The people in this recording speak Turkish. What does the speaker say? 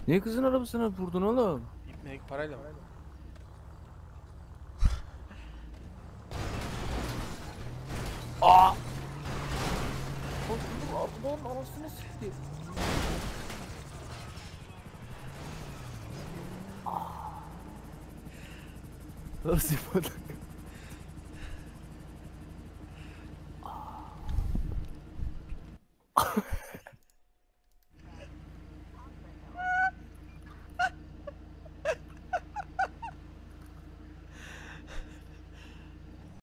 Niye kızın arabasına vurdun oğlum? İpnek parayla mı? Aa! Ablanın anasını sikti. Nasıl yapalım?